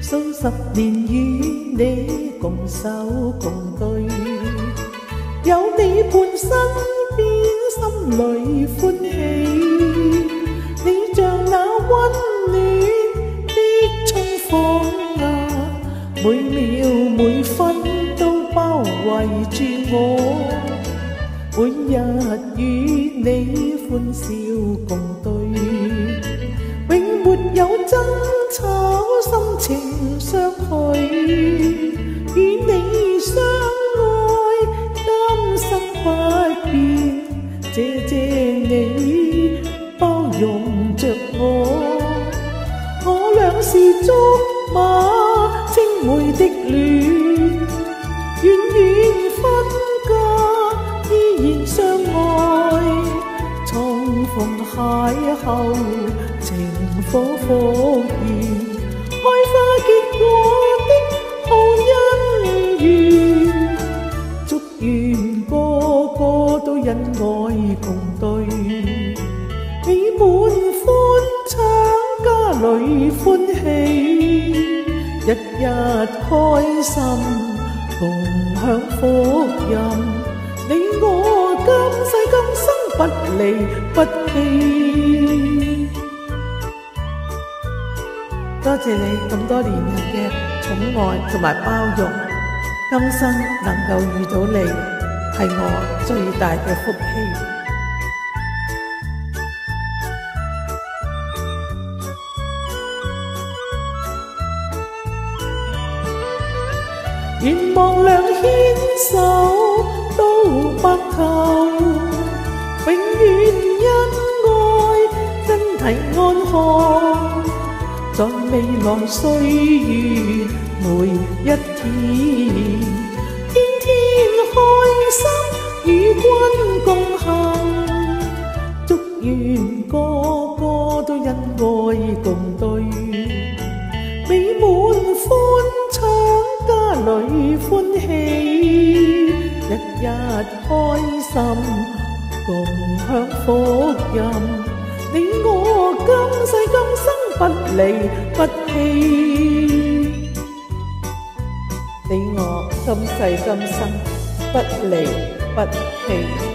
數十年與你共手共對，有你伴身邊，心裏歡喜。你像那溫暖的春風啊，每秒每分都包圍住我，每日與你歡笑共對，永沒有爭吵，心情相許，與你相愛，今生不變。謝謝你包容着我倆是竹馬青梅的戀，遠遠分隔依然相愛，重逢邂逅情火復燃，開花結果的好姻緣，祝願個個都恩愛共對，美滿歡暢家裏歡喜，日日開心共享福蔭，你我今世今生不離不棄。多謝你咁多年嘅寵愛同埋包容，今生能夠遇到你係我最大嘅福氣。願望兩牽手到白頭，永遠恩愛真係安康，在未來歲月每一天，天天開心與君共行，祝願個個都恩愛共對，美滿歡暢家裏歡喜，日日開心共享福蔭，你我今世今生不離不棄，你我今世今生不離不棄。